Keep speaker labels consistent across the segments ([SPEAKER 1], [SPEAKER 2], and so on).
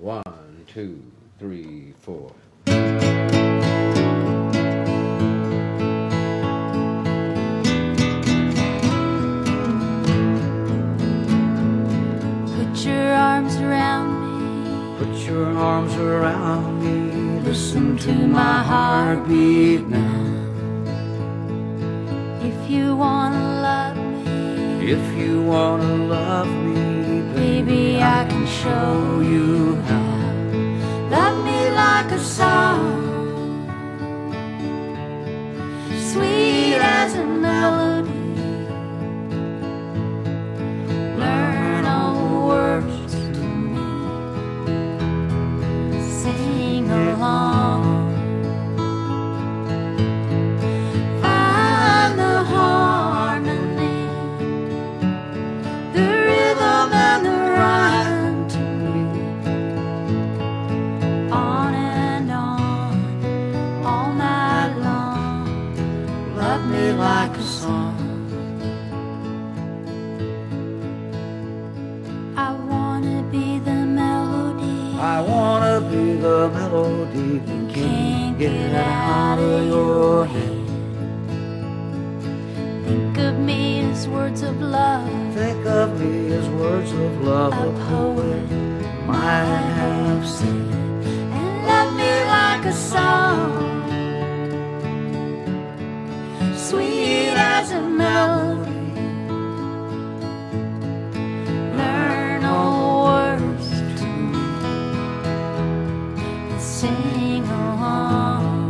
[SPEAKER 1] 1, 2, 3, 4.
[SPEAKER 2] Put your arms around me.
[SPEAKER 3] Put your arms around me. Listen to my heartbeat now.
[SPEAKER 2] If you wanna love me,
[SPEAKER 3] If you wanna love me,
[SPEAKER 2] baby, I can show you how. Love me like a song, sweet as a melody. Learn all the words to me, sing along. Find the harmony, the rhythm and the rhyme to me. On and on, all night long. Love me like a song. I wanna be the melody.
[SPEAKER 3] I wanna be the melody that can't get out of your head.
[SPEAKER 2] Think of me as words of love,
[SPEAKER 3] Think of me as words of love
[SPEAKER 2] a poet
[SPEAKER 3] might have said.
[SPEAKER 2] and love me like a song, sweet as a melody. Learn all the words to me and sing along.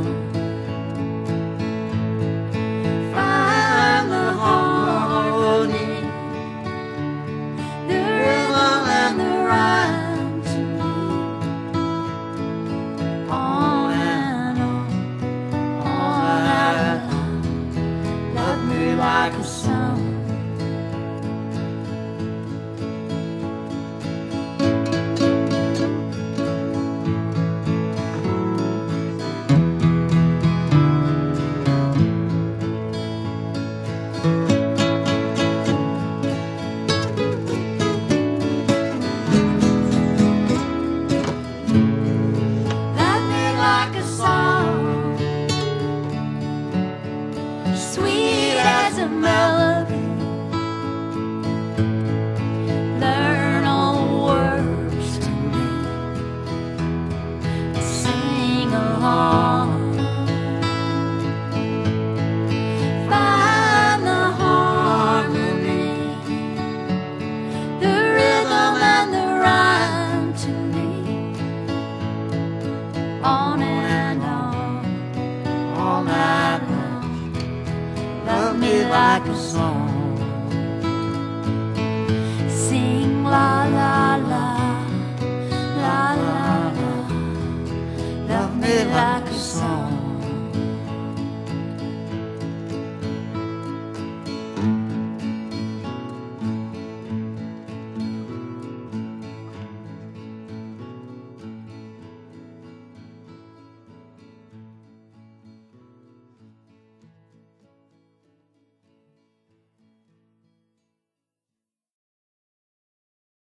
[SPEAKER 2] Find the harmony, the rhythm and the rhyme to me. On and on, all night long. Love me like a song. Love me like a song, sweet as a melody. Learn all the words to me, sing along. Find the harmony, the rhythm and the rhyme to me. On and on, all night long. Love me like a song.